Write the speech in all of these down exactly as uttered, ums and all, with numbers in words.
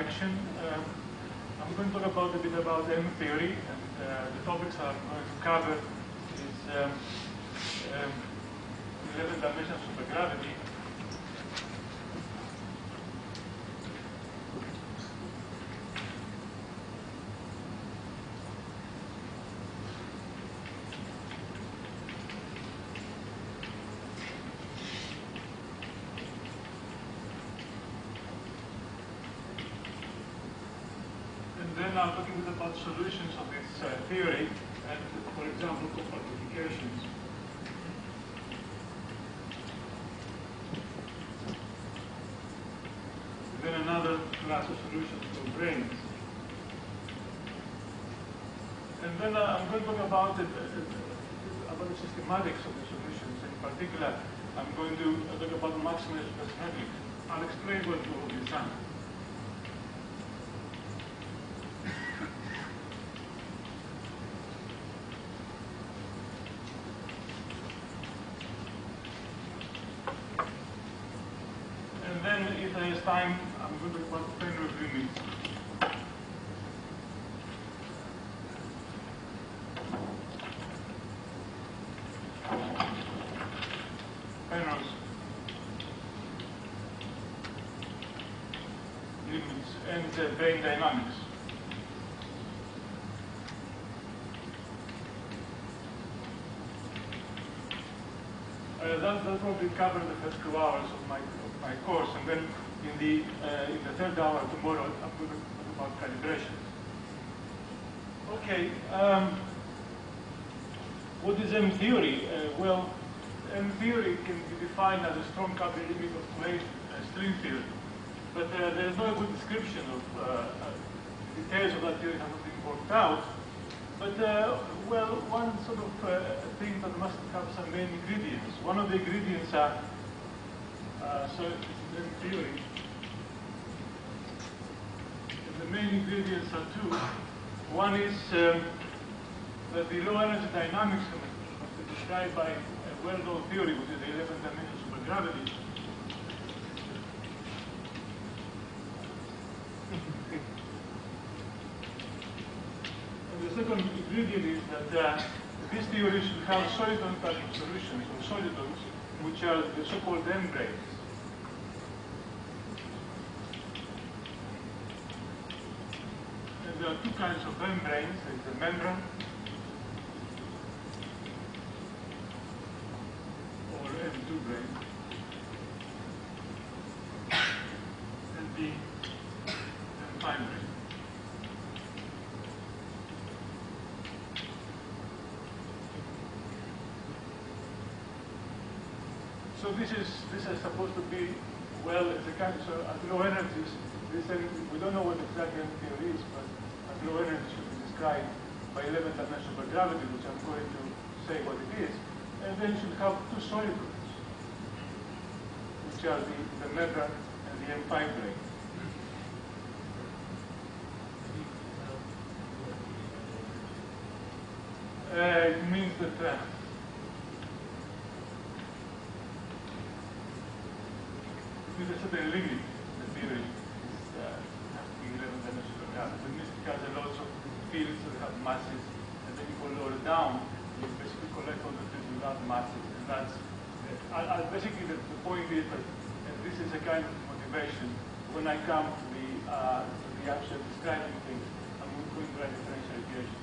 introduction. Um, I'm going to talk about a bit about M theory, and uh, the topics I'm going to cover is um, um, eleven dimensional supergravity, then I'm talking a bit about solutions of this uh, theory, and for example, compactifications. Then another class of solutions for brains. And then uh, I'm going to talk about, it, uh, about the systematics of the solutions. In particular, I'm going to talk about maximal specific. I'll explain what will be done. And then, if there is time, I'm going to talk about Penrose limits. Penrose limits and uh, brain dynamics. Uh, that will probably cover the first two hours of my of my course, and then in the uh, in the third hour tomorrow, I'm going to talk about calibrations. Okay, um, what is M theory? Uh, well, M theory can be defined as a strong coupled limit of plane uh, string theory, but uh, there is no good description of uh, uh, details of that theory have not been worked out. But, uh, well, one sort of uh, thing that must have some main ingredients. One of the ingredients are, uh, so this is M theory. And the main ingredients are two. One is um, that the low energy dynamics must be described by a well-known theory, which is the eleven dimensional supergravity. The second ingredient is that uh, this theory should have soliton type of solutions, or solitons, which are the so-called membranes. And there are two kinds of membranes. There is the membrane, or M two brane, and the M five brane. So this is this is supposed to be, well, it's a kind of, so at low energies, this we don't know what exactly M theory is, but at low energies should be described by eleven dimensional supergravity, which I'm going to say what it is, and then you should have two solitons, which are the, the membrane and the M five brane. Uh, it means that uh, there's a certain limit. The theory is uh, has to be eleven dimensional supergravity. It means because there are lots of fields that have masses, and then you go lower down, you basically collect all the fields without masses, and that's uh, I, I basically the, the point is that uh, this is a kind of motivation. When I come to the uh, to the actual describing things, I'm going to write differential equation.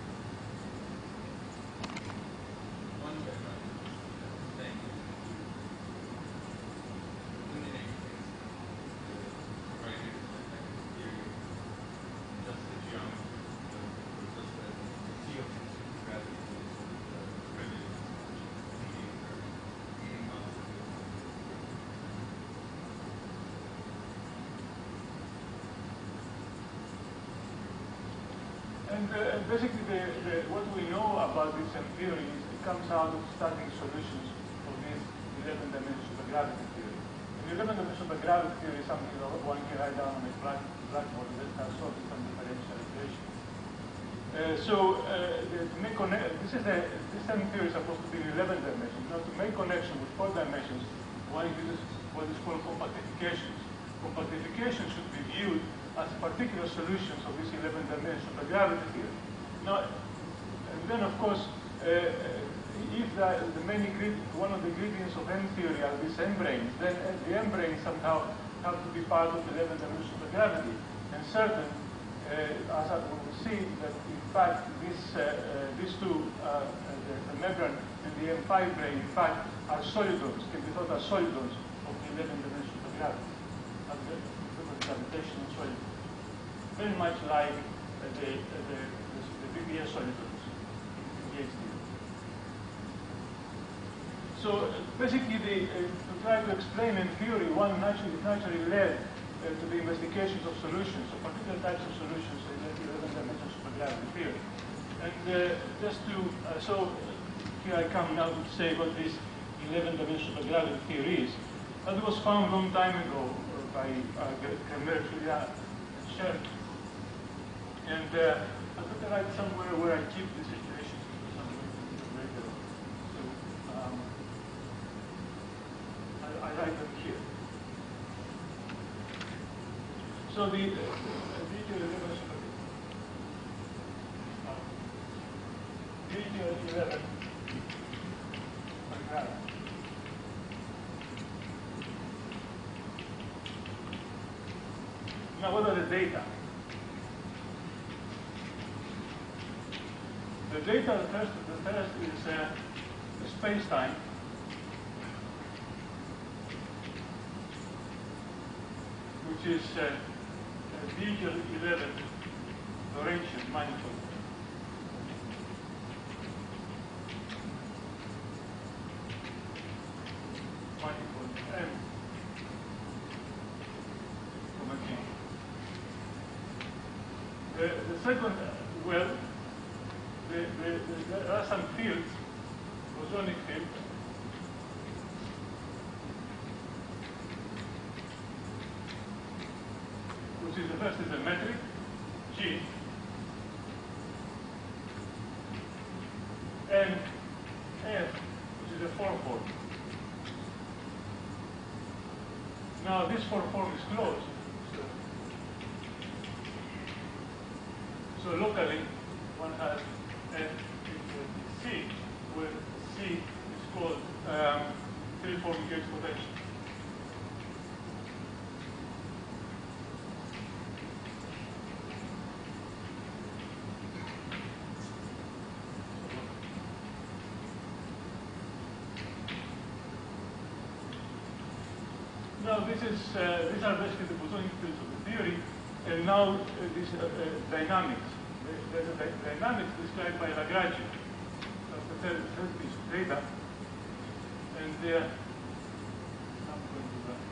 And uh, basically, the, the, what we know about this M theory is it comes out of starting solutions for this eleven dimensional supergravity theory. And eleven dimensional supergravity theory is something that one can write down on a black, blackboard and then have solved some differential equation. Uh, so, uh, the, to make connect, this is the this M theory is supposed to be in eleven dimensions. Now, to make connection with four dimensions, one uses what is called compactifications. Compactification should be viewed as particular solutions of this eleven dimensional supergravity theory. Now, and then of course, uh, if the, the main ingredient, one of the ingredients of M theory are these M-branes, then uh, the M-branes somehow have to be part of eleven dimensional supergravity. And certain, uh, as I will see, that in fact this, uh, uh, these two, uh, the, the membrane and the M five brane, in fact, are solidons, can be thought as solidons of the eleven dimensional supergravity, as the, the gravitational solidons. Very much like uh, the, uh, the, the, the B B S solidons in the H D. So uh, basically, the, uh, to try to explain in theory, one naturally, naturally led uh, to the investigations of solutions, of particular types of solutions in the eleven dimensional supergravity theory. And uh, just to, uh, so here I come now to say what this eleven dimensional supergravity theory is. That was found a long time ago uh, by uh, Kremer, Julia, and Scherk. And uh, I put it right somewhere where I keep these equations because I'm going to do it later. So um, I, I write them here. So the eleven eleven Now, what are the data? The data, the first, the first is uh, the space-time. Which is uh, a Beagle eleven Laurentian manifold. Manifold M. The, the second, uh, well, the, the, the, there are some fields, bosonic field, which is the first is a metric, G, and F, which is a four form. Now this four form is closed. So, so locally, one has F equal to C, where C is called um, three-form gauge potential. Now this is uh, these are basically the bosonic fields of the theory, and now uh, these uh, uh, dynamics. There's a di dynamics described by Lagrange. That's the third, third piece of data, and uh, I'm going to that.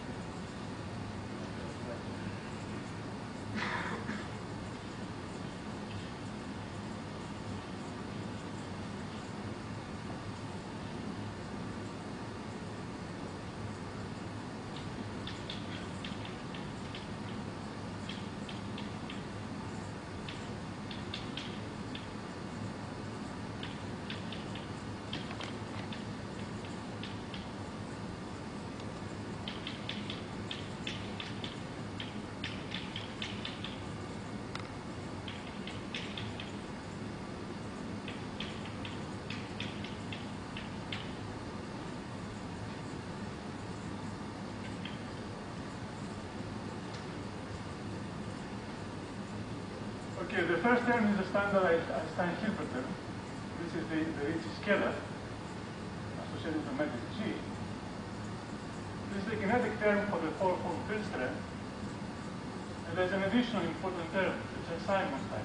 Okay, the first term is the standardized Einstein-Hilbert term. This is the, the Ricci scalar associated with the metric G. This is the kinetic term for the four-form field strength. And there's an additional important term, which is Simon's type.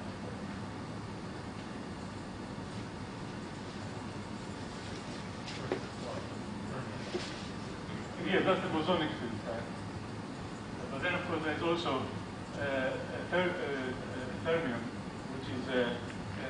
Yeah, that's the bosonic field type. But then, of course, there's also uh, a third uh, fermion, which is a, a, a,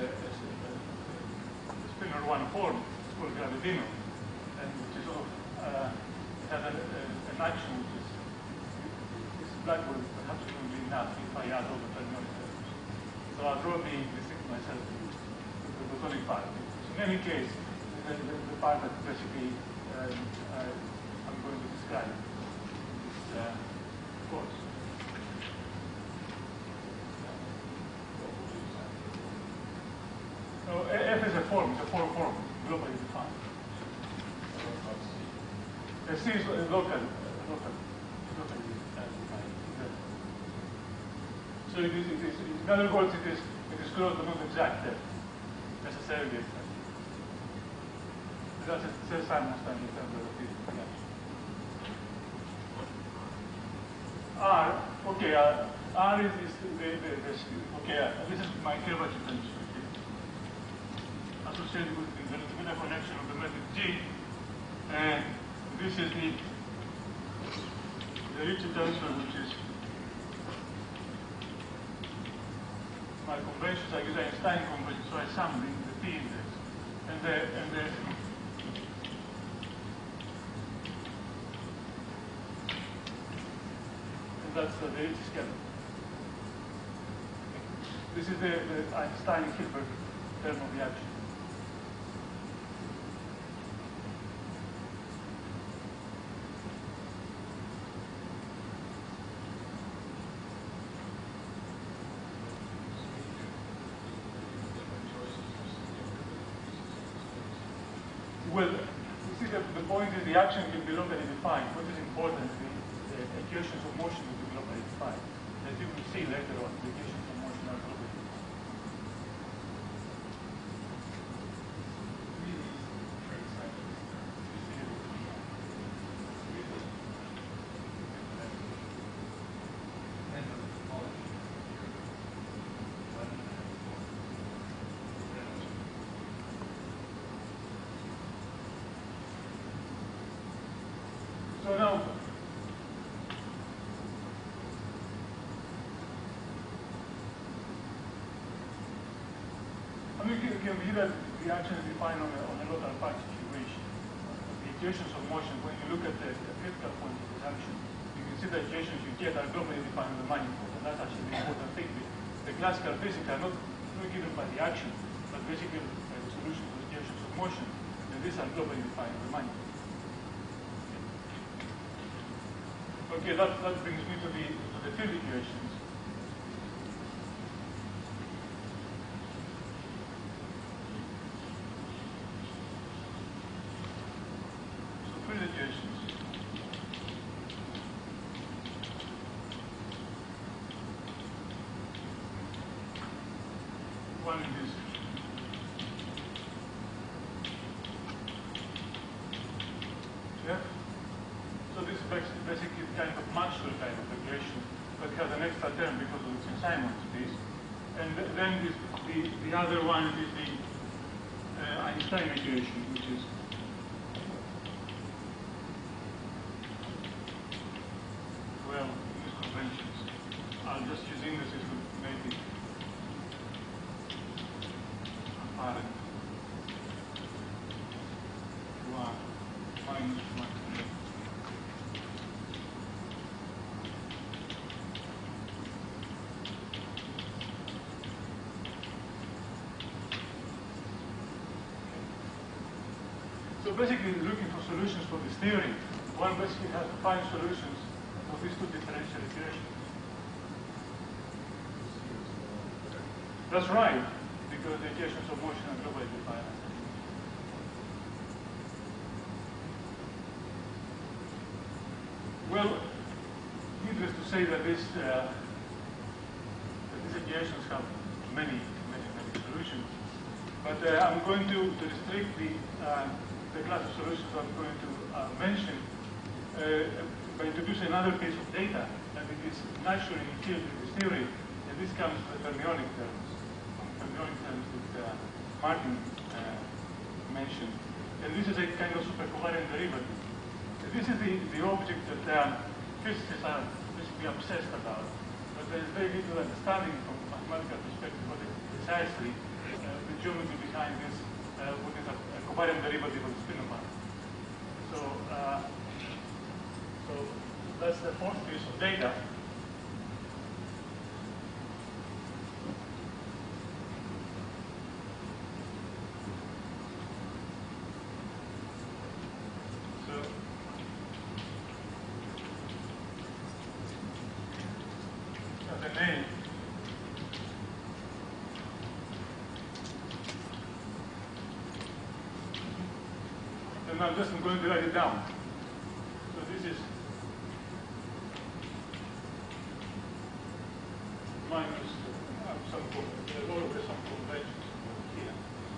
a spinor one form, it's called gravitino, and which is of, uh, it has a, a, an action which is, this black will perhaps going to be enough if I add all the fermionic terms. So I'll draw the distinct myself with the bosonic part. So in any case, the, the, the part that basically um, uh, I'm going to describe in this uh, course. four form, globally defined. The C is local, local, locally defined. So it is, it is, in other words, it is, it is close but not exact there, necessarily exact. That's a self-understanding in terms of the reaction. R, okay, uh, R is, is the, the, the, okay, uh, this is my curvature tensor, okay. Associated with the, the connection of the method G, and this is the, the Ricci tensor, which is my conventions. I use Einstein convention, so I sum the, the P index. And the, and the, and that's the, the Ricci scale. This is the, the Einstein-Hilbert term of the action. Well, you see, the, the point is the action can be locally defined. What is important is the, the equations of motion will be locally defined. As you will see later on, the equations of motion are locally defined. So now, I mean, you can see that the action is defined on a, on a local patch situation. The equations of motion, when you look at the, the critical point of this action, you can see the equations you get are globally defined on the manifold, and that's actually the important thing. The, the classical physics are not, not given by the action, but basically by the solution to the equations of motion, and these are globally defined on the manifold. Okay, that, that brings me to the, to the field equations. So field equations. One is yeah. So this is basically kind of Maxwell kind of equation, but has an extra term because of its assignment space. And then this, the, the other one is the uh, Einstein equation, which is well, these conventions. I'll just use indices to make it apparent. One minus one. So basically, looking for solutions for this theory, one basically has to find solutions for these two differential equations. That's right, because the equations of motion are globally defined. Well, needless to say that, this, uh, that these equations have many, many, many solutions. But uh, I'm going to, to restrict the uh, the class of solutions I'm going to uh, mention uh, by introducing another piece of data, and it is naturally inherent in this theory, and this comes from the fermionic terms, fermionic terms that uh, Martin uh, mentioned. And this is a kind of supercovariant derivative. And this is the, the object that uh, physicists are basically obsessed about, but there is very little understanding from a mathematical perspective what is precisely uh, the geometry behind this, uh, what is a, a covariant derivative of the spin of matter. So, uh, so that's the fourth piece of data. So, the name. now just I'm going to write it down. So this is minus uh, some uh, always some conventions here.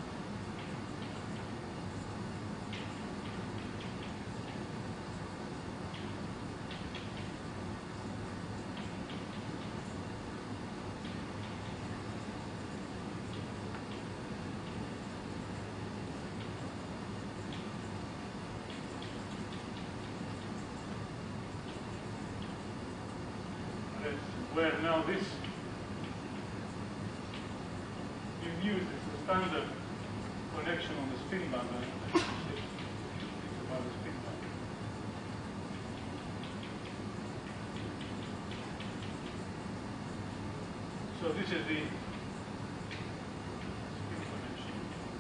Where now this you use is the standard connection on the spin bundle. About the spin bundle. So this is the spin connection.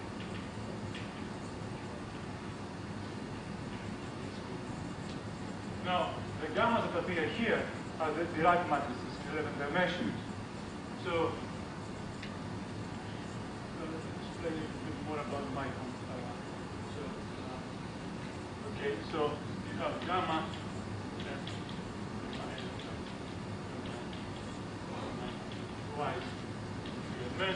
Now the gammas that appear here are the Dirac matrices. eleven dimensions. So, so let's explain a bit more about my uh, so uh, okay, so you have gamma twice uh,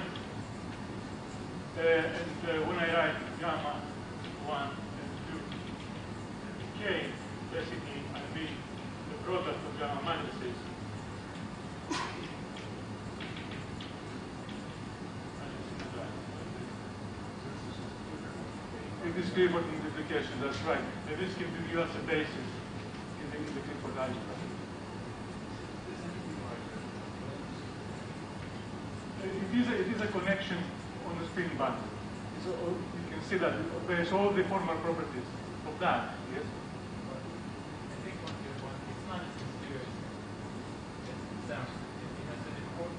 and uh, when I write gamma one and two and k, basically I mean the product of gamma matrices. This Clifford multiplication, that's right. And this can give us a basis in the, in the Clifford algebra. It is a, it is a connection on the spin bundle. So you can see that it obeys all the formal properties of that. Yes. I think one good one. It's not as mysterious as it sounds. It has an important.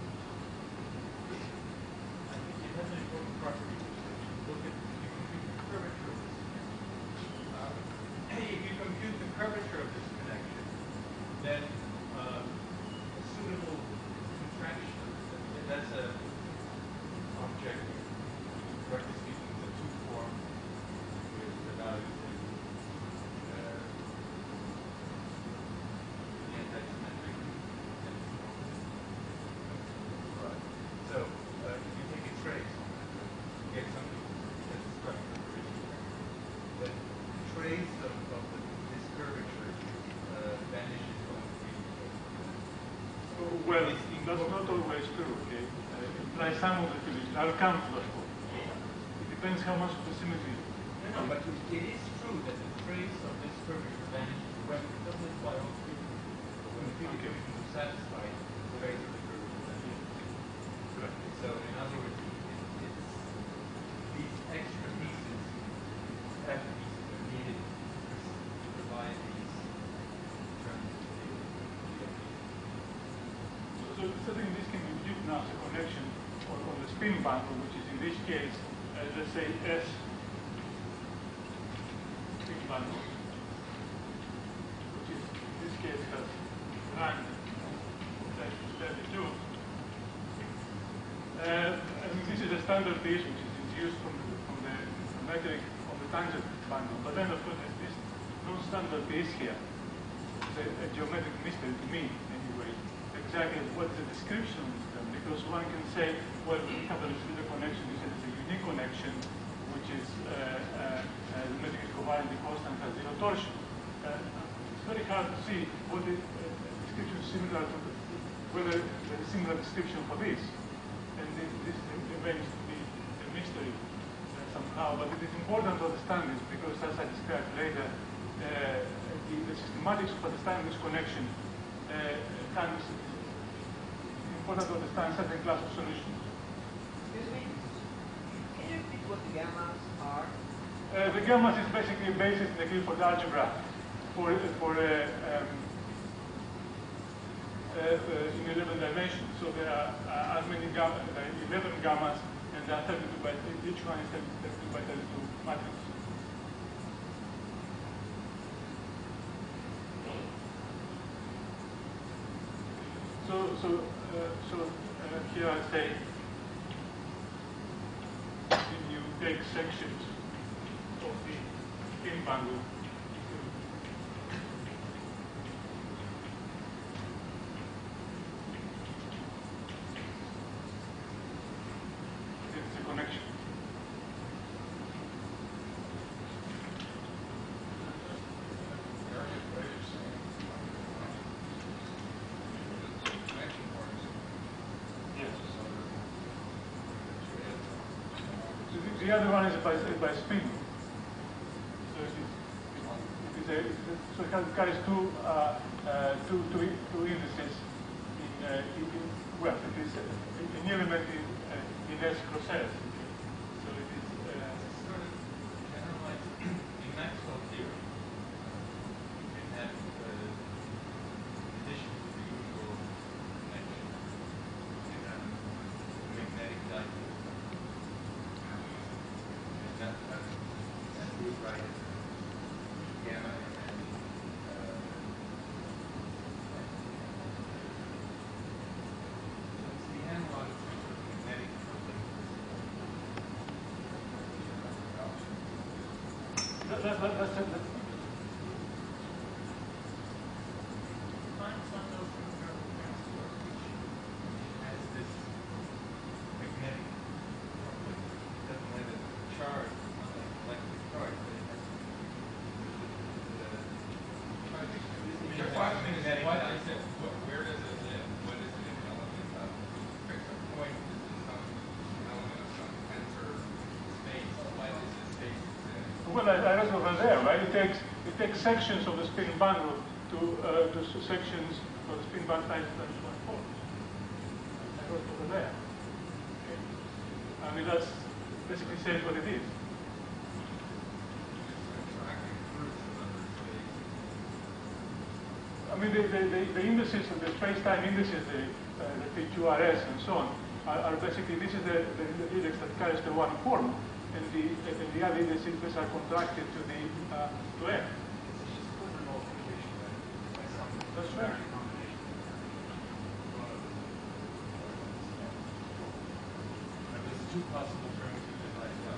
I think it has an important property. Look at curvature of this uh, if you compute the curvature of this connection, then uh, a suitable contraction, that's a object, roughly speaking, the two form with the values in uh, the anti-symmetric right. So uh, if you take a trace, you get something that's structured. The trace of, of the, this curvature uh, vanishes from the field. Well, that's not always true, okay? Uh, it implies some of the fields. I'll come to that point. It depends how much of the symmetry. No, no, but it, it is true that the trace of this curvature vanishes when it doesn't apply all fields. But when the field Okay. equation is satisfied, the trace of the curvature vanishes. Right. So, in other words, it, it's these extra pieces, F pieces, are needed to provide these terms of the So, so I think this can be viewed now as a connection on, on the spin bundle, which is in this case, uh, let's say S spin bundle, which is in this case has rank thirty-two. Uh, I mean, this is a standard piece which is induced from the, from the metric of the tangent bundle. But then, of course, there's this non-standard piece here. It's a, a geometric mystery to me, anyway. Exactly what is the description of this term? Because one can say, well, we have a Schlitter connection. This is a unique connection, which is uh, uh, uh, the metric covariant constant has zero torsion. Uh, it's very hard to see what the uh, description is similar to, the, whether there is similar description for this. And this, this remains to be a mystery uh, somehow. But it is important to understand this because, as I described later, uh, the, the systematics of understanding this connection uh, can be important to understand certain class of solutions. Excuse me, can you repeat what the gammas are? Uh, the gammas is basically a basis in the Clifford algebra for, for uh, um, uh, uh, in eleven dimensions. So there are uh, as many gamma, there are eleven gammas, and there are thirty-two by each one is thirty-two by thirty-two matrix. So, so, uh, so uh, here I say, if you take sections of the spin bundle. It's a connection. The other one is by, by spin. So it, is, it, is a, it, is a, so it has, carries two, uh, uh, two, two, two indices in, uh, in, in, well, it is an element in, uh, in S cross S. So it is uh, sort of generalized in Maxwell theory. You can have, uh, in addition to the usual connection, you can have a magnetic dipole. That, that, that root right is gamma and uh, so it's the analog of some sort of magnetic coupling. that, that, that, that's it. Find some notion of transport which has this magnetic coupling. It doesn't have a charge, it's not like electric charge, but it has the Your question is, what is it, what, where does it live? What is it an element of? Fix a point, is it some element of some tensor space? Why does this space exist? Well, I, I read over there, right? It takes it takes sections of the spin bundle to uh, to sections of the spin bundle times times one fourth. I wrote over there. Okay. I mean, that's basically says what it is. I mean, the, the, the, the indices, the space-time indices, the, uh, the P Q R S and so on, are, are basically, this is the, the, the index that carries the one form, and the, and the other indices are contracted to the uh, to F. That's right. There's two possible terms to divide down.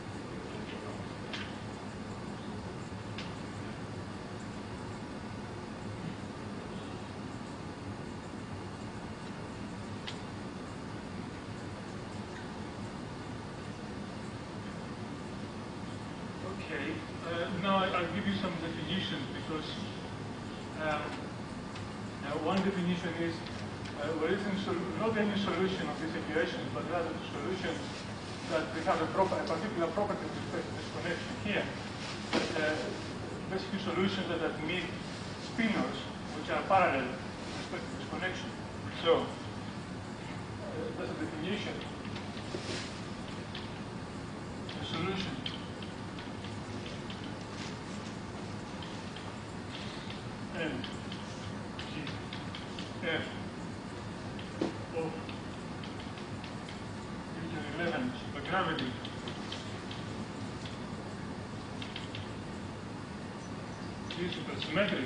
Okay. Uh, now I- I'll give you some definitions because um, now one definition is uh, there isn't sol- not any solution of these equations, but rather the solutions that they have a, proper, a particular property with respect to this connection here. Uh, basically solutions that admit spinors which are parallel with respect to this connection. So uh, that's a definition. The solution M G F of region eleven supergravity is supersymmetric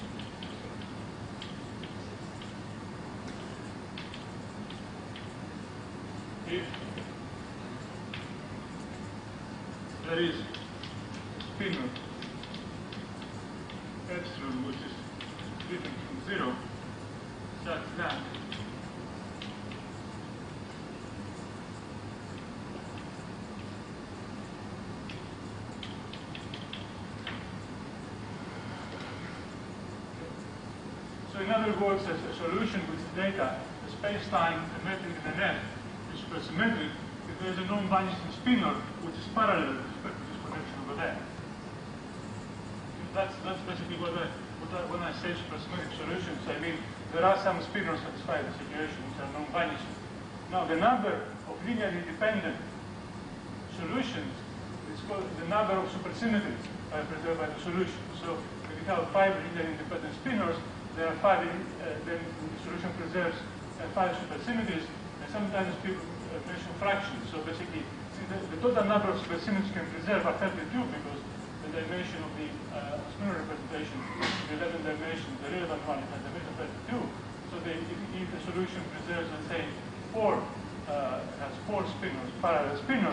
if there is spinor epsilon which is different from zero such that so in other words, a, a solution with data, a space-time, a metric and an F is supersymmetric if there is a non-vanishing spinor which is parallel with respect to this connection over there. That's, that's basically what I, what I, when I say supersymmetric solutions, I mean there are some spinors satisfy this equation which are non-vanishing. Now the number of linearly independent solutions is called the number of supersymmetries are preserved by the solution. So if you have five linearly independent spinors, there are five, uh, then the solution preserves uh, five supersymmetries, and sometimes people uh, mention fractions. So basically, see the, the total number of supersymmetries can preserve are thirty-two because the dimension of the uh, spinor representation, the eleven dimension, the relevant one has a dimension of thirty-two. So they, if, if the solution preserves, let's say, four, uh, has four spinors, parallel spinors,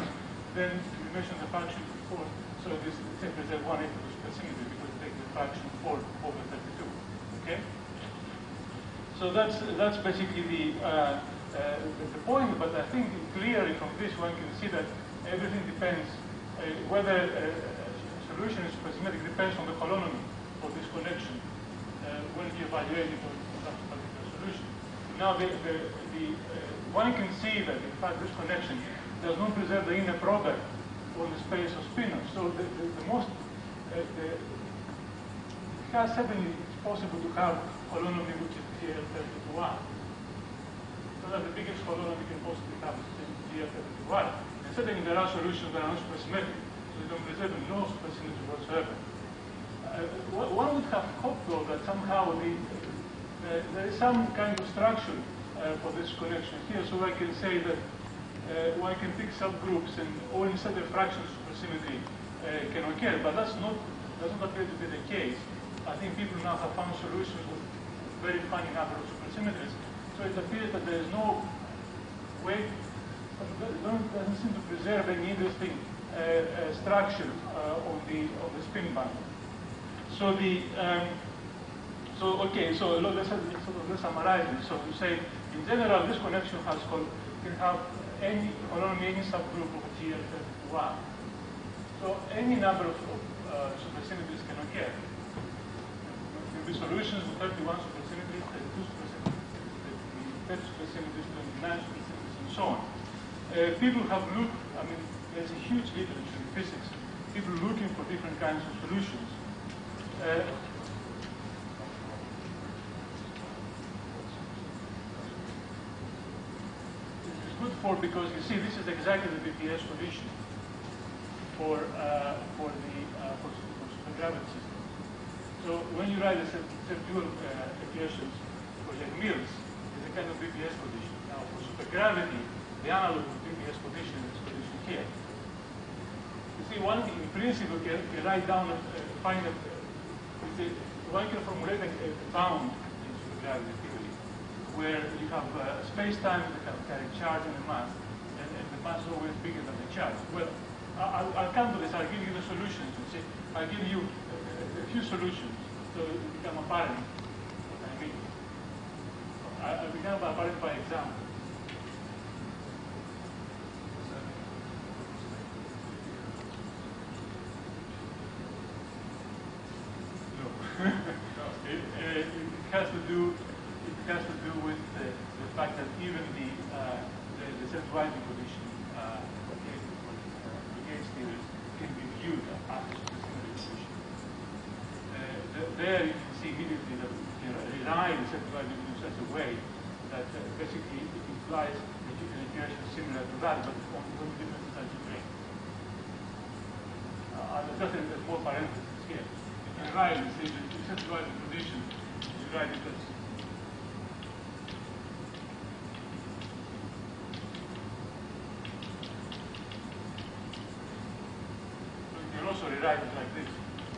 then we mentioned the function before, so this say preserve one eighth of the supersymmetry because it takes the fraction four over thirty-two. Okay? So that's that's basically the, uh, uh, the the point. But I think clearly from this one can see that everything depends uh, whether a solution is supersymmetric depends on the holonomy of this connection uh, when you evaluate it on that particular solution. Now the the, the uh, one can see that in fact this connection does not preserve the inner product on the space of spinors. So the, the, the most uh, the, it has certainly it's possible to have holonomy which is G L thirty to one. So that the biggest holonomy you can possibly have is G L thirty to one. And certainly there are solutions that are not supersymmetric, so they don't preserve no supersymmetry whatsoever. Uh, one would have hoped though that somehow the, uh, there is some kind of structure uh, for this connection here, so I can say that Uh, one can pick subgroups and all instead of fractions supersymmetry uh, can occur, but that's not doesn't appear to be the case. I think people now have found solutions with very funny number of supersymmetries, so it appears that there is no way, doesn't seem to preserve any interesting uh, uh, structure uh, of the of the spin band. So the um, so okay, so let's sort of let's summarize it. So we say in general this connection has called can have any holonomy, any subgroup of G L thirty to one. So any number of, of uh, supersymmetries can occur. There will be solutions with thirty-one supersymmetries, thirty-two supersymmetries, thirty supersymmetries, twenty-nine supersymmetries, and so on. Uh, people have looked, I mean, there's a huge literature in physics, people looking for different kinds of solutions. Uh, Good for because you see this is exactly the B P S condition for uh, for the uh, for, for supergravity systems. So when you write the self-dual uh, equations for like Mills, it's a kind of B P S condition. Now for supergravity, the analog of B P S condition is this condition here. You see, one in principle can, can write down a uh, find a uh, one can formulate a, a bound in supergravity theory, where you have uh, space-time that have carry charge and a mass, and, and the mass is always bigger than the charge. Well, I'll, I'll come to this. I'll give you the solutions. You see, I'll give you a, a few solutions so it will become apparent what I mean. I'll become apparent by example. No. it, uh, it has to do. It has to do with the, the fact that even the uh, the, the self-driving condition uh, okay, uh, against theories can be viewed after supersymmetry condition. Uh, the, there you can see immediately that we can rewrite the self-driving in such a way that uh, basically it implies an equation similar to that, but on one different algebraic. Uh, just a, a small parenthesis here. You can write the self-driving condition. You write it as also rewrite it like this.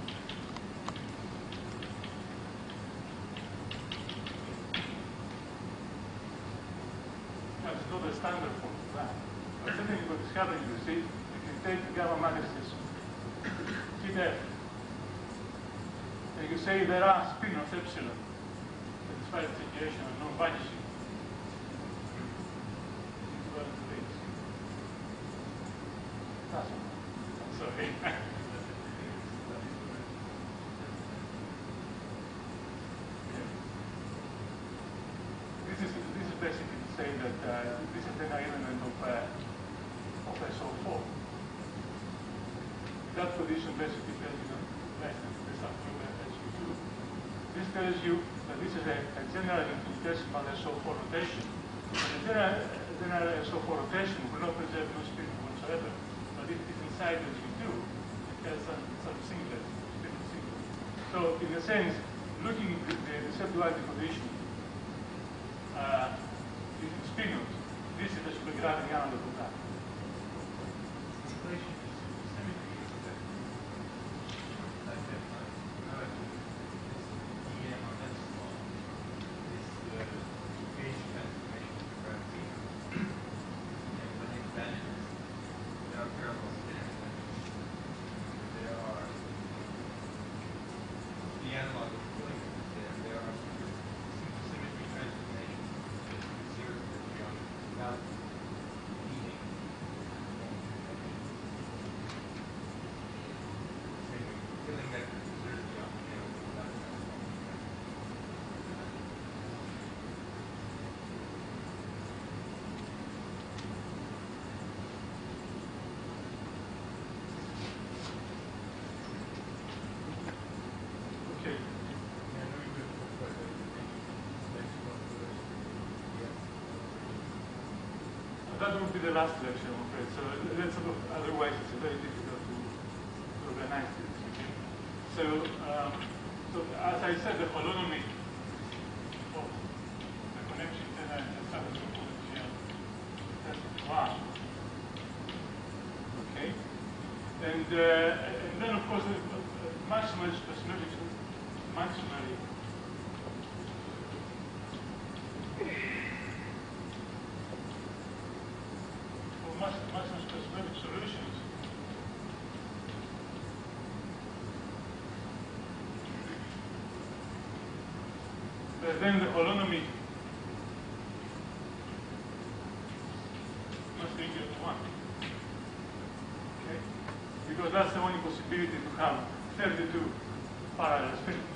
Now, it's not a standard form of that. But certainly what is happening, you see, you can take the gamma matrices, T F, and you say there are spin-offs epsilon satisfy the situation of non-vanishing. Sorry. This is this is basically to say that uh, this is an element of uh, of S O four. That condition basically tells you less than the subgroup S O two. This tells you that this is a, a general infinitesimal S O four rotation. The general, general S O four rotation will not preserve no spin whatsoever. But if it is inside S U two, it has some some singlet, spin singlet. So in a sense, looking at the, the self-duality condition. Uh, this is spin-off. This is the supergravity analog of that. Relation to supersymmetry is that like that gravity is D M on this law is the phase transformation of gravity. And when it vanishes without parallel that will be the last lecture, I'm afraid. So let's sort of, otherwise it's very difficult to, to organize this. Okay? So, um, so as I said, the holonomy of the connection that I just have to put here, that's one. Okay? And, uh, and then, of course, the uh, maximal specific, maximally. Maximum specific solutions. Uh, then the holonomy must be equal to one. Okay? Because that's the only possibility to have thirty-two parallel spectrums.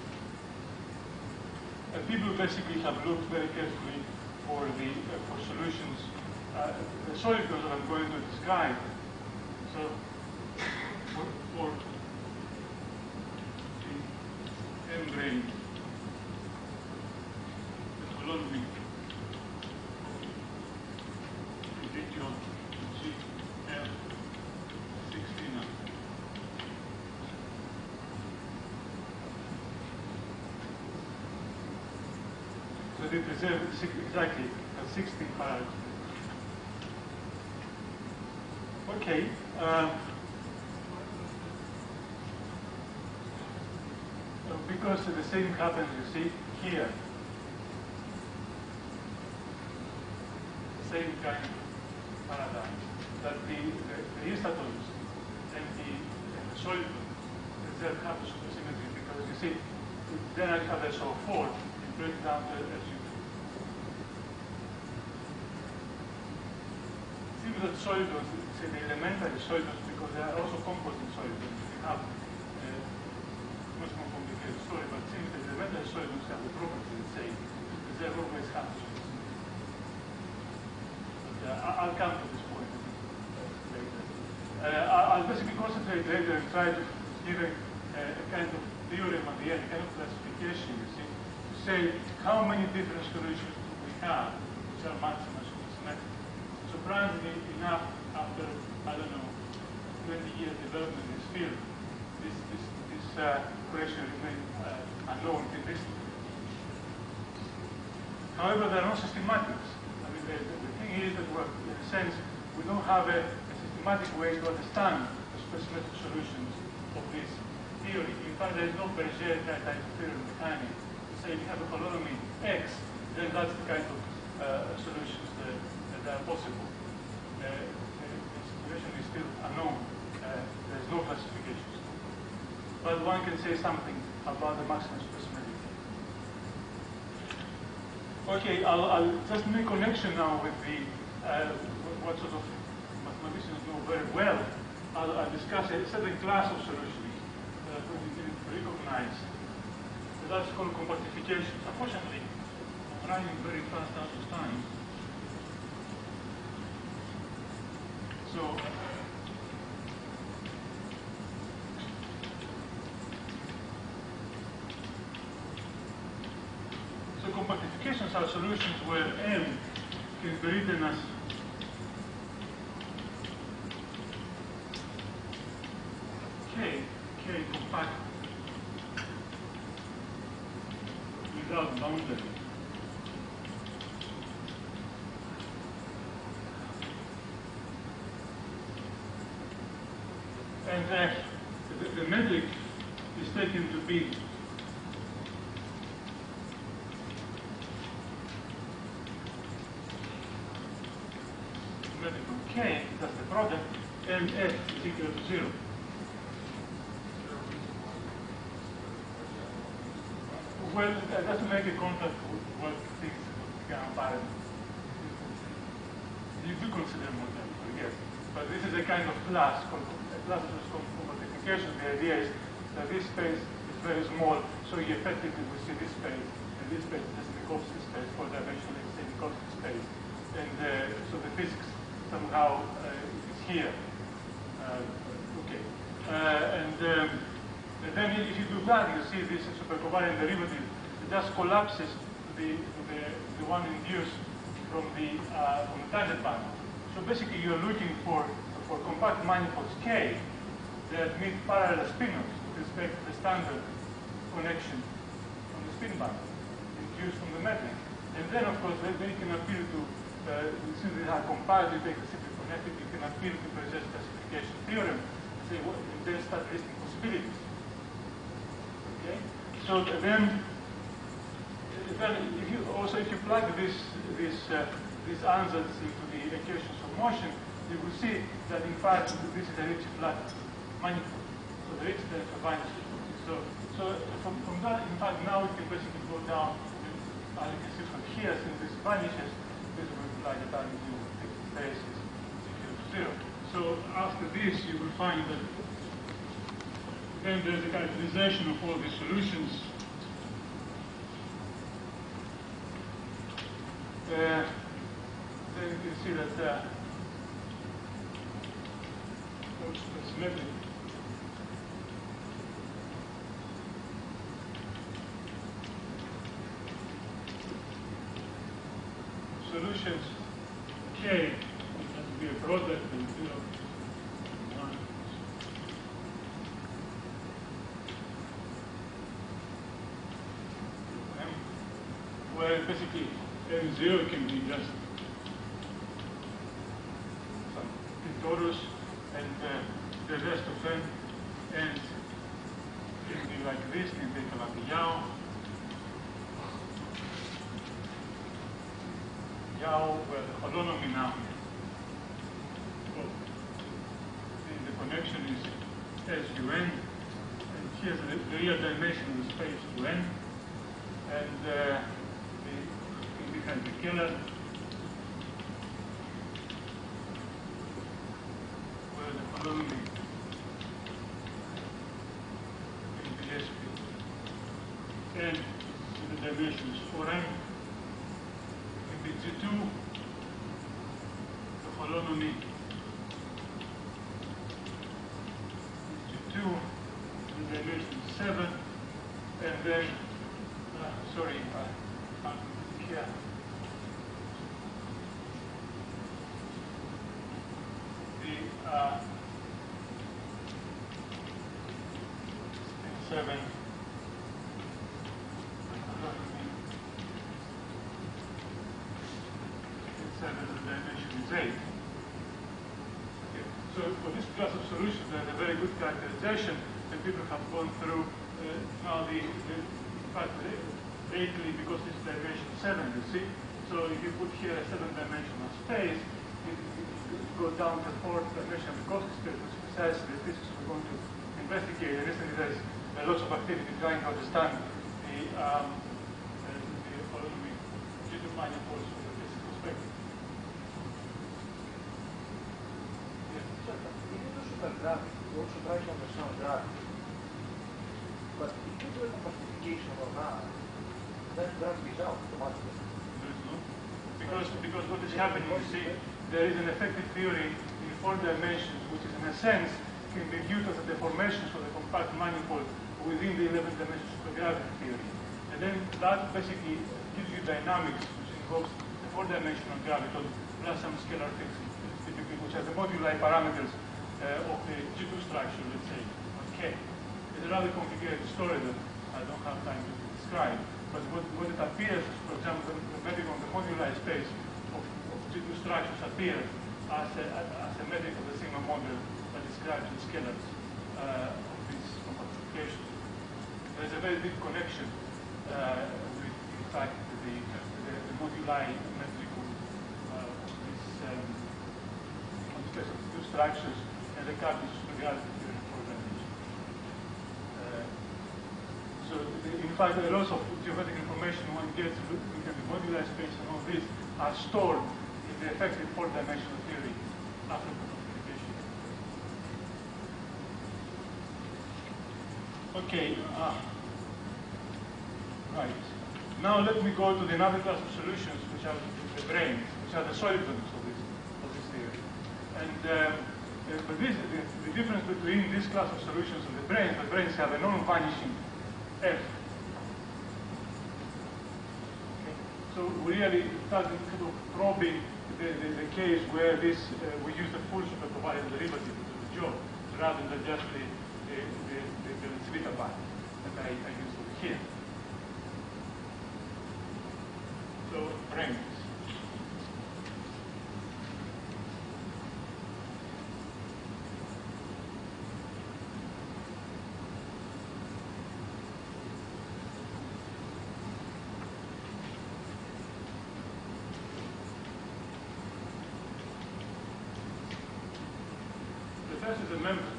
And people basically have looked very carefully for the uh, for solutions. Uh, the solid that I'm going to describe. So, for, for the membrane, the holonomy is equal to G L sixteen. So they preserve exactly at sixteen parallel. Okay. Um, because the same happens, you see, here. The same kind of paradigm. That the, the, the isotopes and the, and the solid preserve have a supersymmetry because you see, then I have S O four, you break down to S U. See that solidons, say the elementary solidons, because they are also composite solidons. They have uh, much more complicated story, but since the elementary solidons have the property that say they always have supersymmetry. But uh, I'll come to this point later. Uh, I'll basically concentrate later and try to give a, a kind of theorem at the end, a kind of classification, you see, to say how many different solutions do we have which are maximum supersymmetric. Surprisingly enough, after, I don't know, twenty years development in this field, this, this, this uh, question remains uh, unknown in this. However, there are no systematics. I mean, the, the, the thing is that we're, in a sense, we don't have a, a systematic way to understand the supersymmetric solutions of this theory. In fact, there is no Berger type of theory mechanics. Say you have a holonomy X, then that's the kind of uh, solutions that, that are possible. Uh, the, the situation is still unknown. Uh, there is no classification. But one can say something about the maximum supersymmetry. Okay, I'll, I'll just make a connection now with the uh, what sort of mathematicians know very well. I'll, I'll discuss a certain class of solutions that we need to recognize. That's called compactification. Unfortunately, I'm running very fast out of time. So, so compactifications are solutions where M can be written as K, K compact without boundary. And uh, the, the metric is taken to be metric of K, that's the product, and F is equal to zero. Well, uh, just to make a contact with what things become apparent. You do consider model, I guess. But this is a kind of class called a class of compactification. The idea is that this space is very small, so you effectively will see this space, and this space is the Minkowski space, four dimensional is the Minkowski space. And uh, so the physics somehow uh, is here. Uh, okay. Uh, and um, And then if you do that, you see this supercovariant derivative, it just collapses to the, to the, the one induced from the uh, from the tangent panel. So basically, you're looking for for compact manifolds K that meet parallel spinors with respect to the standard connection from the spin bundle induced from the metric. And then, of course, then you can appeal to, uh, since they are compact, you take the simple connected, you can appeal to Perez's classification theorem and say, what, then start listing possibilities. Okay? So then, then if you also if you plug this this uh, these answers into the equations of motion, you will see that in fact this is a rich flat manifold. So the rich tensor vanishes. So so from, from that, in fact, now we can basically go down. As you can see from here, since this vanishes, this will imply that R is zero space is equal to zero. So after this, you will find that then there's a characterization of all these solutions. Uh, then you can see that uh, oops, that's symmetric. Solutions K has to be a product of zero, one. M, where basically M zero can be just some torus and uh, the rest of M, and can be like this, can be like a Yao. Yao, where the holonomy now, well, the, the connection is S U N, and here's the, the real dimension of the space U N, and uh, the, behind the killer, where the holonomy is the S P, and the dimension is four M. G two, the holonomy G two, the dimension is seven, and then, uh, sorry, uh, uh, here, the uh, seven. Seven, the dimension is eight. Okay. So for this class of solutions, there's a very good characterization that people have gone through. Uh, now the, the in fact, lately, because this dimension seven, you see. So if you put here a seven-dimensional space, it, it, it goes down to the fourth dimension of the Cauchy space, which is precisely the physics we're going to investigate. And recently, there's uh, lots of activity trying to understand the um, uh, the holonomy G two manifolds from the physics perspective. Graphic, you also try to understand graphic. But if you do a classification or not, then graphic is out automatically. Because, because what is happening, you see, there is an effective theory in four dimensions, which is in a sense can be viewed as a deformation of the compact manifold within the eleven dimension supergravity theory. And then that basically gives you dynamics, which involves the four-dimensional graviton plus some scalar things, typically, which are the moduli parameters Uh, of the G two structure, let's say, okay. It's a rather complicated story that I don't have time to describe, but what, what it appears, for example, the, the metric on the moduli space of, of G two structures appears as a, as a metric of the sigma model that describes the scalars uh, of these compactifications. There's a very deep connection uh, with, in fact, the, the, the moduli metric of uh, this um, on the space of two structures and the Cauchy supergravity theory in four dimensions. Uh, so, the, in fact, there are lots of geometric information one gets looking at the moduli space and all this are stored in the effective four-dimensional theory after compactification. Okay. Uh, right. Now let me go to the another class of solutions, which are the branes, which are the solitons of this of this theory. And um, Uh, but this, the, the difference between this class of solutions and the branes, the branes have a non-vanishing F. Okay. So we really started kind of probing the, the, the case where this uh, we use the full superprovided derivative to do the job rather than just the the the, the, the Civita bar that I, I used over here. So brains. This is a member.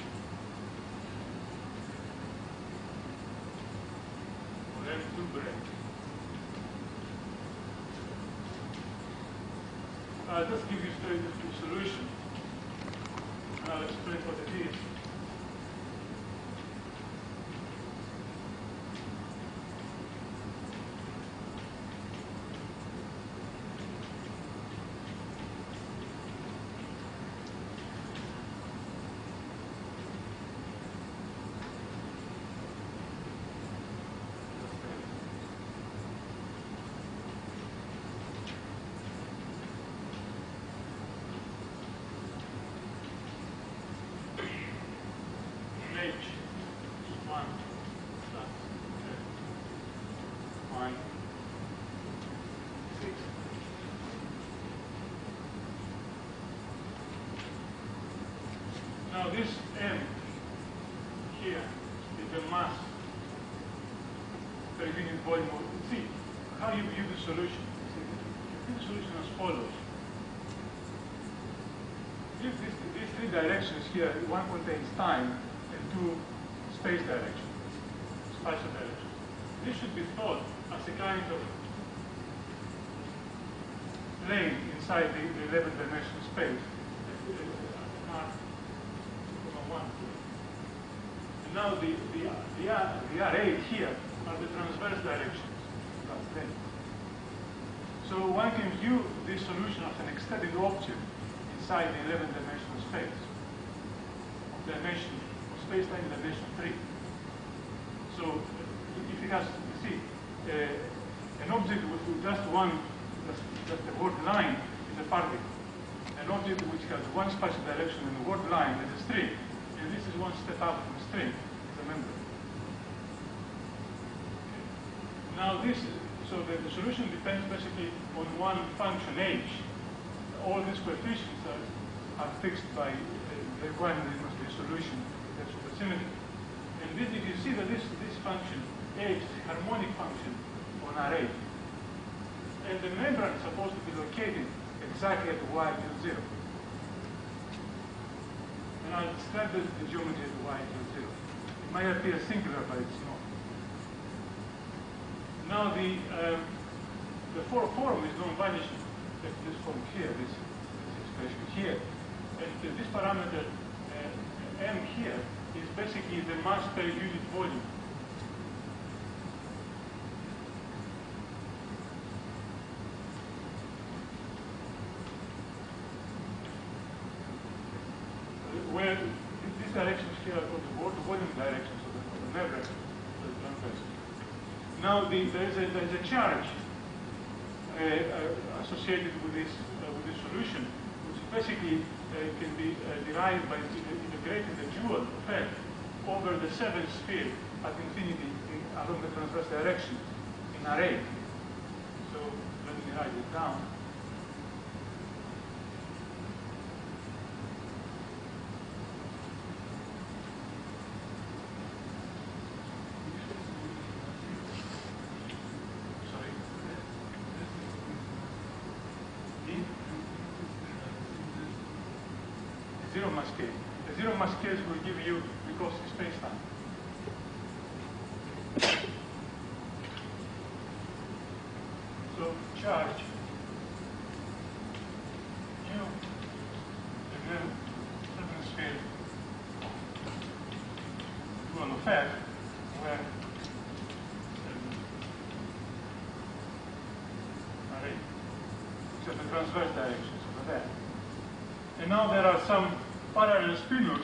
Or M two break. I'll just give you straight the solution. And I'll explain what it is. Now this M here is the mass per unit volume. See how you view the solution. See, you view the solution as follows. If this, these three directions here, one contains time and two space directions, spatial directions. This should be thought as a kind of plane inside the, the eleven dimensional space. And now the, the, the, the R eight here are the transverse directions. So one can view this solution as an extended object inside the eleven dimensional space, dimension, space-time dimension three. So if it has, you see, uh, an object with just one, just, just a word line is a particle. An object which has one spatial direction and a word line is a string. And this is one step up from a string, is a membrane. Now this, so the, the solution depends basically on one function h. All these coefficients are, are fixed by uh, the requirement that it must be a solution that's supersymmetry. And this, if you see that this, this function h is a harmonic function on R eight. And the membrane is supposed to be located exactly at y equals zero. And I'll describe the, the geometry at y equals zero. It might appear singular, but it's not. Now the um, the for form is non-vanishing. This form here, this, this expression here, and uh, this parameter uh, m here is basically the mass per unit volume. Where these directions here are called the volume directions of the, the membrane, the transverse. Now the, there is a there is a charge uh, uh, associated with this uh, with this solution, which basically uh, can be uh, derived by integrating the dual effect over the seventh sphere at infinity in, along the transverse direction in R eight. So let me write it down. Zero mass case. The zero mass case will give you Minkowski spacetime. So charge Q and then certain sphere dual effect where array. So the transverse directions over there. And now there are some parallel spinors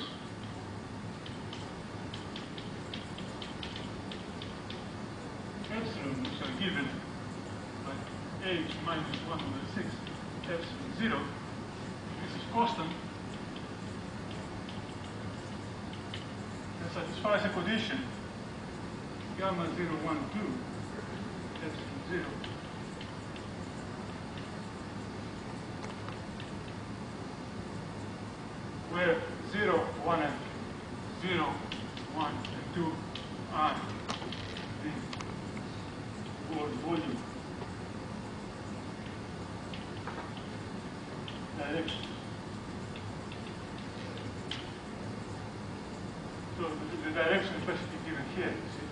epsilon, which are given by h minus one over six epsilon zero. This is constant. And satisfies a condition gamma zero one two epsilon zero. Where zero, one, and zero, one, and two are the word volume direction. So the, the direction is basically given here, you see.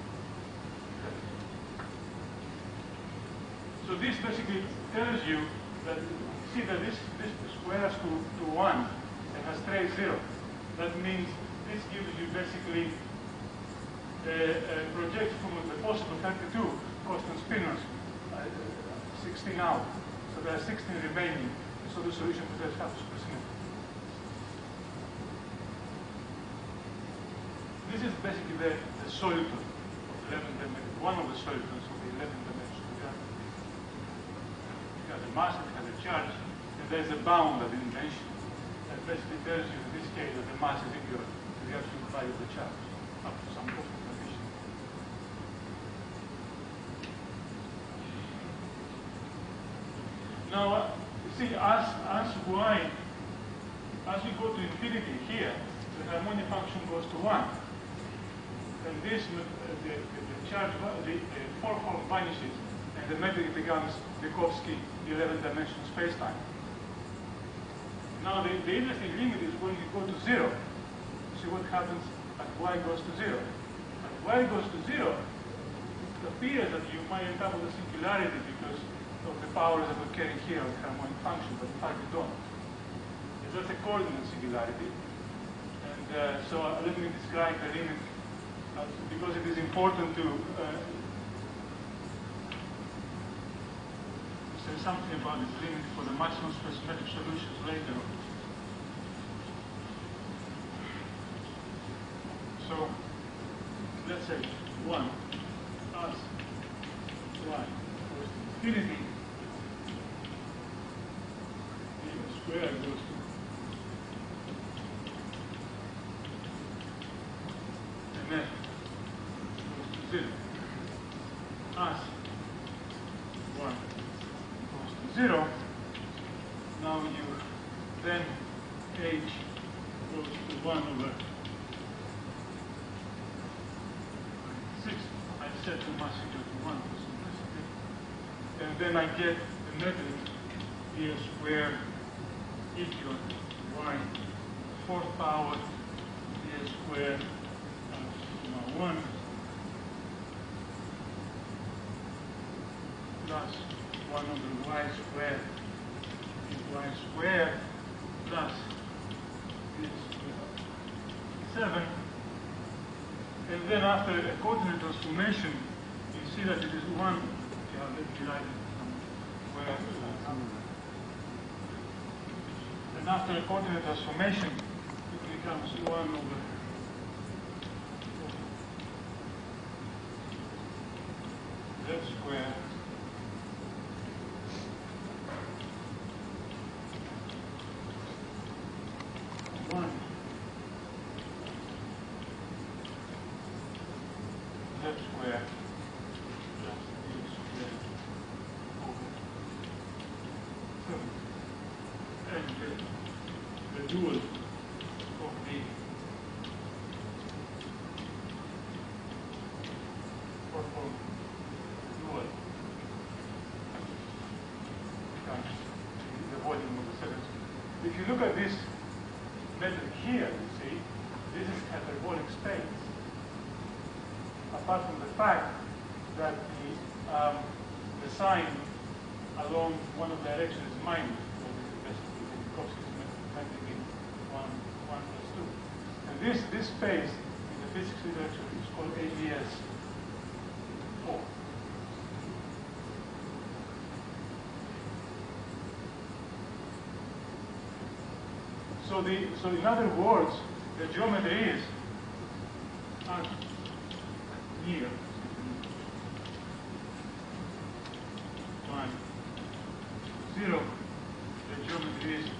So this basically tells you that, see that this, this squares to, to one and has trace zero. That means this gives you basically a, a projection from the possible thirty-two constant spinors, uh, sixteen out. So there are sixteen remaining. So the solution to that half supersymmetry. This is basically the, the soliton of eleven dimension, one of the solitons of the eleven dimensional graph. It has a mass, it has a charge, and there is a bound at the invention that basically tells you in this case that the mass is equal to the absolute value of the charge up to some constant condition. Now, uh, you see, as, as y, as we go to infinity here, the harmonic function goes to one. And this, uh, the, the, the charge, the, the four-fold vanishes, and the metric becomes Minkowski eleven dimensional spacetime. Now, the, the interesting limit is when you go to zero. See what happens at y goes to zero. At y goes to zero, it appears that you might end up with a singularity because of the powers that we're carrying here of the harmonic function, but in fact you don't. It's just a coordinate singularity. And uh, so uh, let me describe the limit uh, because it is important to uh, say something about this limit for the maximum supersymmetric solutions later on. So let's say one as y goes to infinity. Square goes to and then goes to zero. As one goes to zero, now you then h goes to one over six. I set the mass equal to one for simplicity, and then I get the metric here square equal y fourth power d squared of sigma one plus one over y squared is y squared plus d squared seven. And then after a coordinate transformation, you see that it is one. Yeah, let me write it somewhere. And after a coordinate transformation, it becomes one over z squared one z squared plus d squared over seven. And uh, the dual of the fourfold dual becomes the volume of the second. If you look at this method here, you see, this is hyperbolic space. Apart from the fact that the, um, the sign along one of the directions is minus, so basically the Minkowski is metrically one, one plus two. And this, this space in the physics literature is called A B S four. So, the, so in other words, the geometry is as here. One, zero, the geometry is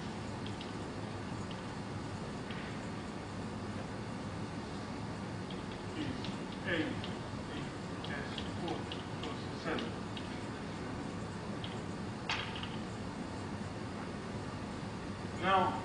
is eight, S four plus seven. Now,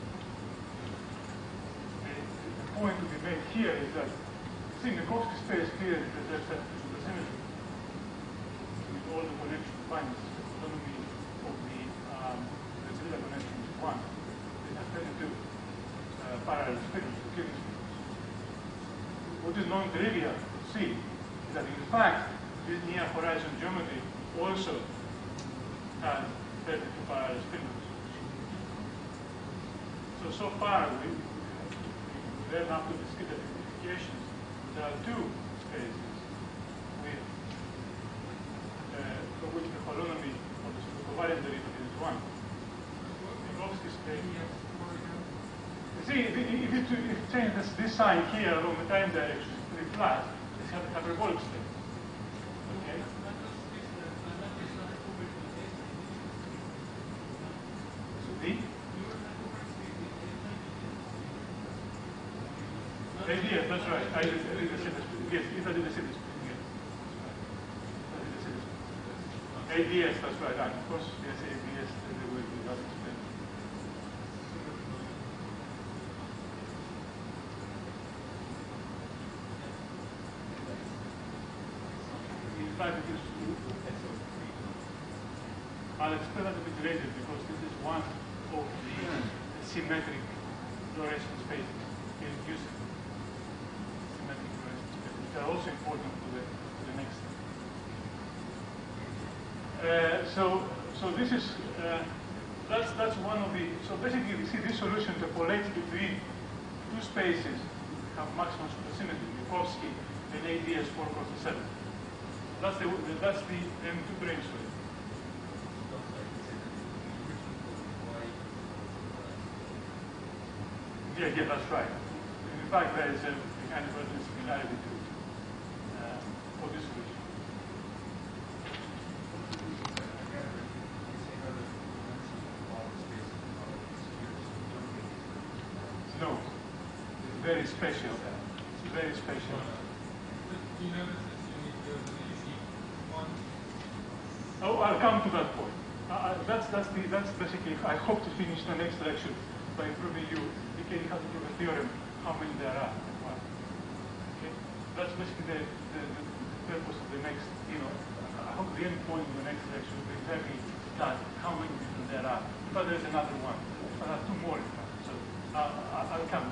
the point to be made here is that the Minkowski space clearly preserves that supersymmetry with all the connection points, autonomy of the um, the zeta connection is one. It has thirty-two uh, parallel spirals, Cubic spirals. What is non-trivial to see is that in fact this near horizon geometry also has thirty-two parallel spirals. So, so far, we, we learn up to discrete identifications. There are two spaces with, uh, for which the holonomy of the covariant derivative is one. Minkowski space. You see, if you, if you change this, this sign here along the time direction to be flat, it's a hyperbolic space. Okay? So D? Yes, that's right. I did, I did the simplest. Yes, if I did the simplest. Yes. I did the simplest. A D S, that's right. And of course, yes, A D S, they will be that explained. In fact, it is. I'll explain that a bit later because this is one of the symmetric fluorescent spaces in using. Which are also important to the, to the next step. Uh, so, so this is uh, that's that's one of the. So basically, we see this solution interpolates between two spaces have maximum supersymmetry, Minkowski and A D S four cross seven. That's the that's the M two brain solution. Yeah, yeah, that's right. In fact, there is a kind of a similarity to uh, for this solution. No, it's very special. It's very special. Do you notice this unique ability one? Oh, I'll come to that point. Uh, that's that's the that's basically. I hope to finish the next lecture by proving you. You can have to prove a theorem how many there are. Well, okay, that's basically the, the, the purpose of the next. You know, I hope the end point of the next lecture will be exactly that. How many different there are. But there's another one. But I have two more in fact. So uh, I'll come.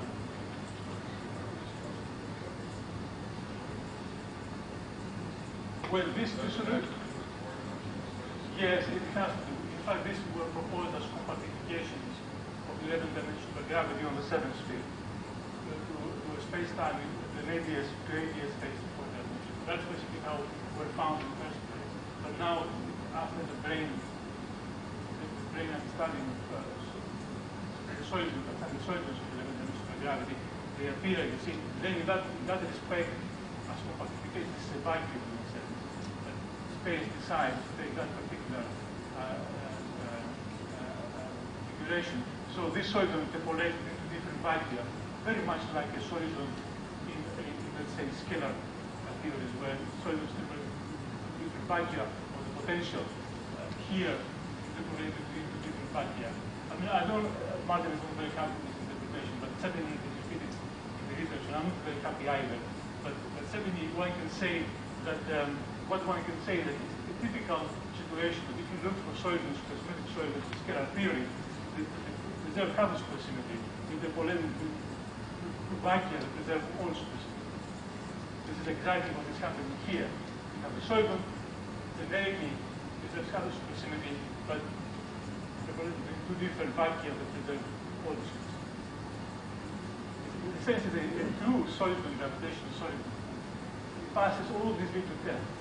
Well, this this solution. Yes, it has to. In fact, these were proposed as compactifications of the eleven dimensional gravity on the seventh sphere to, to, to a space-time, an A D S to A D S space in four dimensions. That's basically how we're found in the first place. But now, after the brain, the, the brain understanding of uh, the solid, the solidness of eleven dimensional gravity, they appear, you see, then in that, in that respect, as compactification, this is a vacuum in a sense. That space decides to take that particular uh, uh, uh, configuration. So this solidum interpolates into different vacua, very much like a solidum in, in, in let's say, scalar theories, where solidums interpolate into different vacua of the potential. Uh, here, interpolate into different vacua. I mean, I don't, uh, Martin is not very happy with this interpretation, but certainly it is repeated in the literature. I'm not very happy either. But, but certainly one can say that, um, what one can say that it's a typical situation that if you look for solidums, supersymmetric solidums in scalar theory, the, the, preserve half supersymmetry, interpolate into vacua that preserve all supersymmetry. This is exactly what is happening here. You have a solidum, generically preserves half supersymmetry, but interpolate into two different vacua that preserve all the supersymmetry. In a sense, it's a, a true solidum gravitational solidum. It passes all these little tests.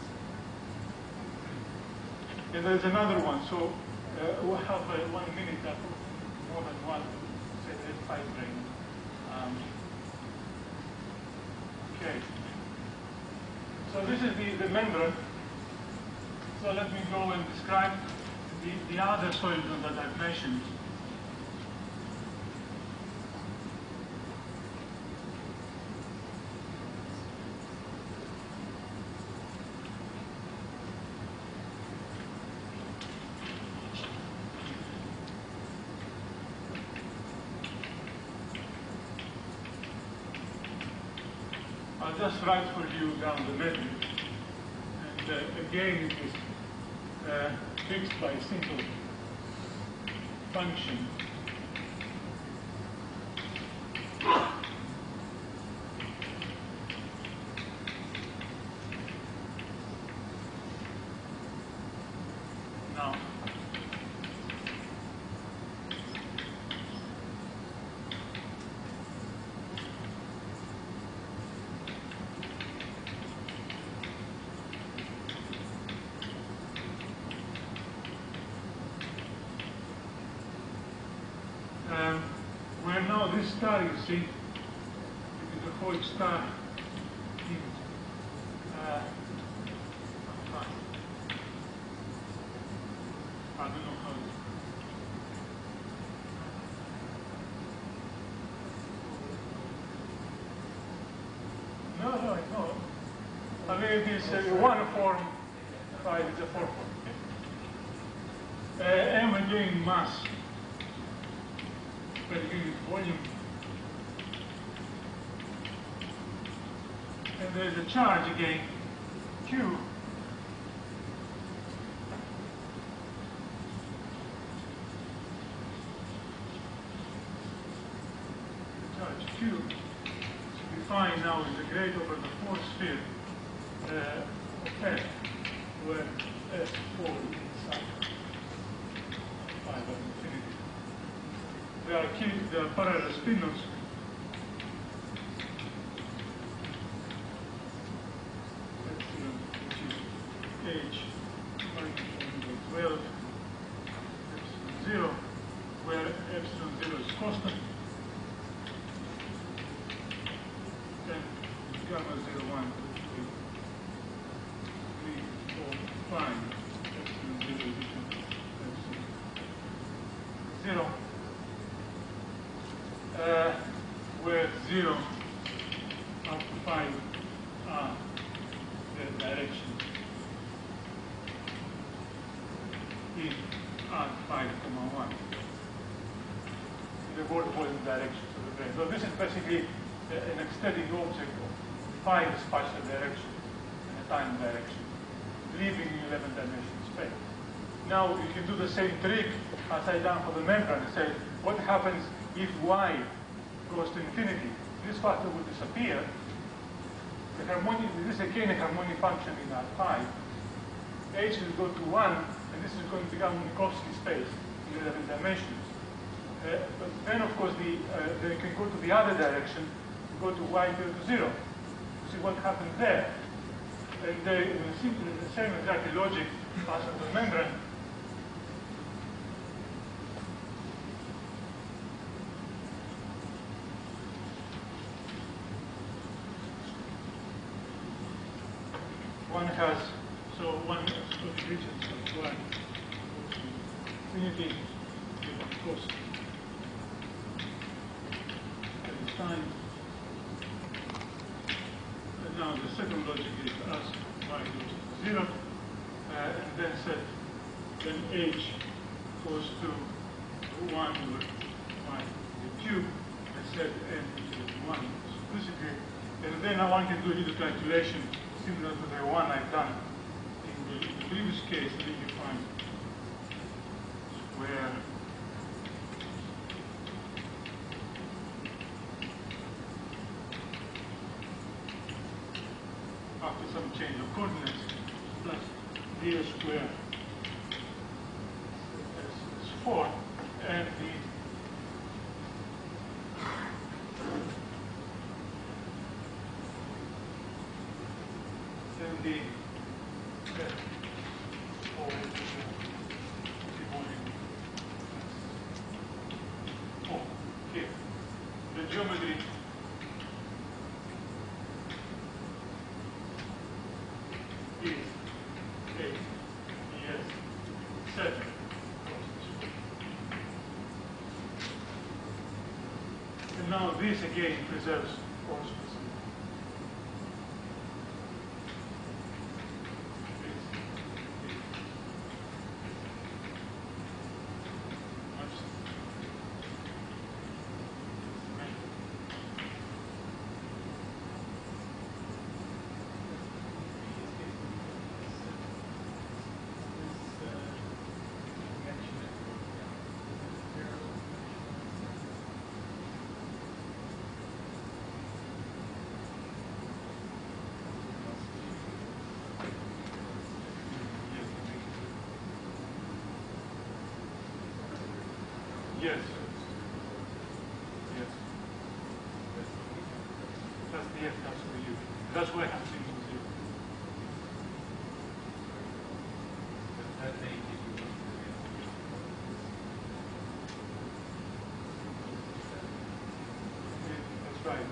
And there's another one. So uh, we'll have uh, one minute that more than one say there's five brain. Um, okay. So this is the, the membrane. So let me go and describe the, the other solidon that I've mentioned I'll just write for you down the method. And uh, again, it is uh, fixed by a simple function. Now, Um, where now this star, you see, it is a whole star in, uh, I don't know how this. No, no, no. I mean, it is uh, one form, five is a four form. Uh, M again mass. Per unit volume, and there's a charge again, Q, charge Q is defined now as the grade over the fourth sphere uh, of F, where F four is inside five of infinity. They are key, they are parallel spinors. Epsilon, which is H minus twelve, epsilon zero, where epsilon zero is constant. Then gamma zero one, two, three, four, five, epsilon zero is equal to epsilon zero. Uh, where zero up to five are the direction in R five comma one in the world volume direction of the brain. So this is basically an extending object of five spatial directions and a time direction, leaving eleven dimensional space. Now you can do the same trick as I done for the membrane and say, what happens if y goes to infinity? This factor will disappear. The harmonic, this is again a harmonic function in R five. H will go to one, and this is going to become Minkowski space in eleven dimensions. Uh, but then, of course, the, uh, they can go to the other direction, go to y equal to zero. See what happens there. And they will simply the same exact logic as of the membrane. One has, so one has regions of one infinity, of course, at this time. And now the second logic is as y goes to zero, uh, and then set, then h goes to one over y the cube, and set n equal to one. So basically, and then one can do a little calculation similar to the one I've done in the, in the previous case, that you find square after some change of coordinates plus d square is four, and the then the uh, four is the volume four. Okay. The geometry is eight, yes, seven. now this again preserves course specificity. Yes. Yes. That's the F, that's for you. That's why I have to use zero. That may give you That's right.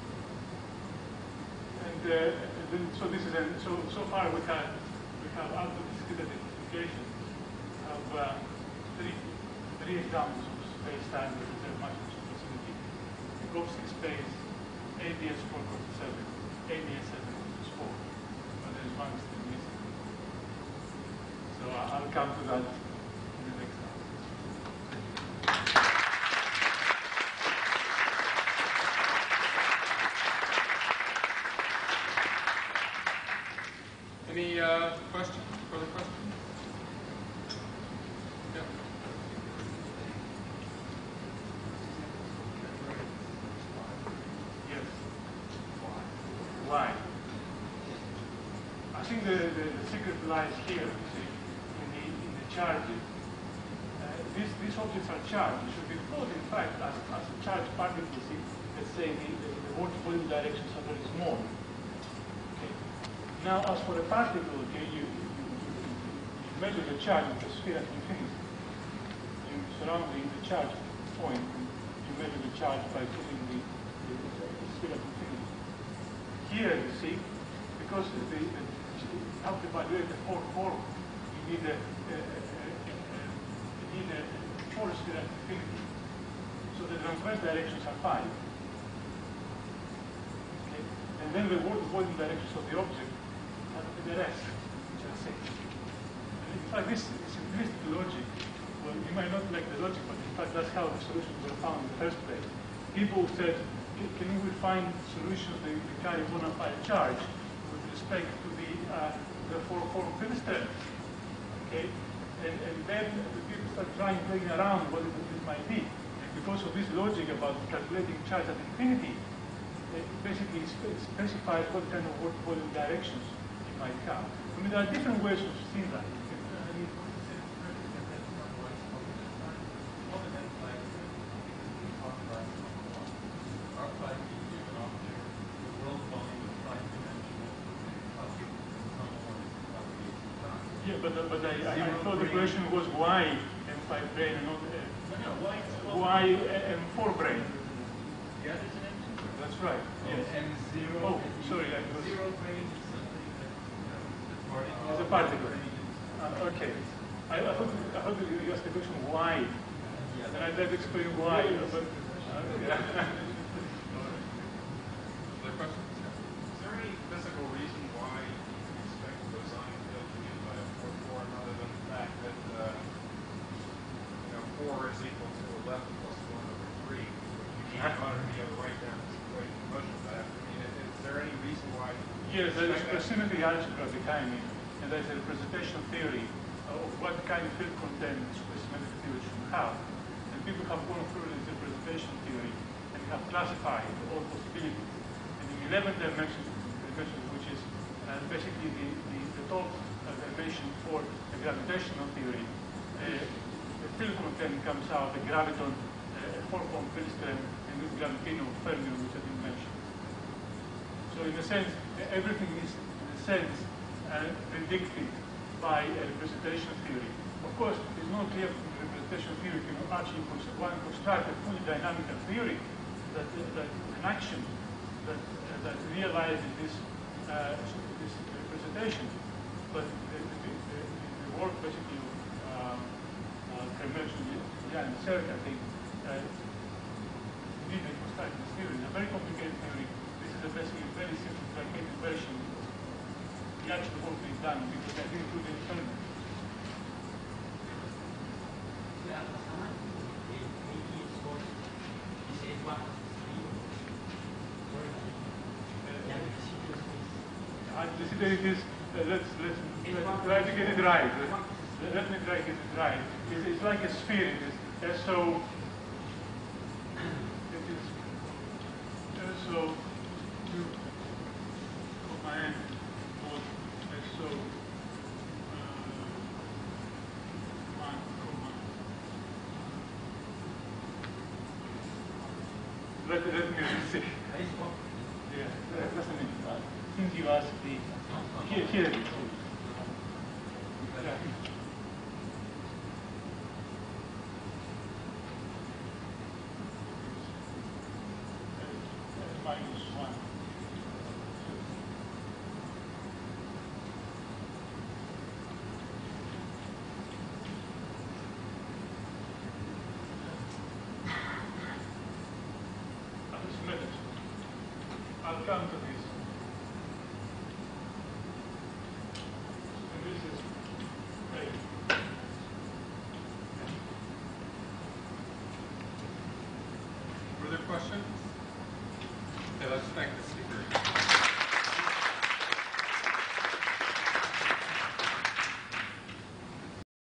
And, uh, and then, so this is a, so so far we have we have out of discrete identification of uh, three three examples of space-time that reserve maximum supersymmetry. The Minkowski space, A D S four equals seven, A D S seven equals four. But there is one still missing. So I'll come to that in the next time. Any uh, questions? Further questions? Yeah. Yes. Why? I think the, the, the secret lies here, you see, in the, in the charging. Uh, these, these objects are charged. They should be thought, in fact, as, as a charged particle, see, let's say the, the, the volume directions are very small. Okay. Now, as for a particle, okay, you, you, you, you measure the charge of the sphere at infinity. You surround the, the charge point, and you measure the charge by filling the, the, the sphere at infinity. Here, you see, because the, the, the how to evaluate the four form, you need a, a, a, a, a you need a four sphere at infinity. So the transverse directions are five. Okay, and then the volume directions of the object are the rest, which are six. And in fact, this simplistic logic, well, you might not like the logic, but in fact, that's how the solutions were found in the first place. People said, can we find solutions that carry bona fide charge with respect to the uh, the four-form field strength? Okay, and, and then the people start trying playing around what it, it might be. And because of this logic about calculating charge at infinity, it basically spe specifies what kind of volume directions you might have. I mean, there are different ways of seeing that. I mean, yeah, but, uh, but I, I, I thought the question was why M five brain and not uh, why M four brain. Yeah, there's an M two. That's right. Yes. M zero. Oh, sorry, I was. Zero brain is something that, you know, it's It's a particle. Uh, okay. I, I thought I thought you asked the question why, and I tried to explain why. But, uh, yeah. Other questions? Is there any physical reason why you expect the cosine field to be used by a four form other than the fact that uh, you know four is equal to eleven plus one over three, which you can't be able to write down this equation of motion by? I mean, is there any reason why? Yes, there is proximity algebra behind it, and there is a representation theory of what kind of field content supersymmetric theory should have. And people have gone through this representation theory and have classified all possibilities. And in eleven dimensions, dimensions which is uh, basically the, the, the top uh, dimension for the gravitational theory, uh, the field content comes out, the graviton, uh, four-form field strength, and this gravitino fermion which I didn't mention. So in a sense, everything is, in a sense, uh, predicted by a representation theory. Of course, it's not clear from the representation theory you can actually one construct a fully dynamical theory that, uh, that an action that, uh, that realizes this, uh, this representation. But the, the, the, the work basically of um, uh, Calibrations, yeah, and Cirque, I think, uh, did describe this theory. It's a very complicated theory. This is a basically very simplified version. The actual work is done because I didn't do the experiment. Uh, the situation is, uh, let's, let's, let's try to get it right. Let, let me try to get it right. It's, it's like a sphere. It is S O. It is S O two comma N or S O uh, one comma. Let, let me see. Yeah, that's an interesting. Since you asked the, here, here it is. Yeah. Minus one. Just a minute. I'll come to this. This is great. Further questions? Okay, let's thank the speaker.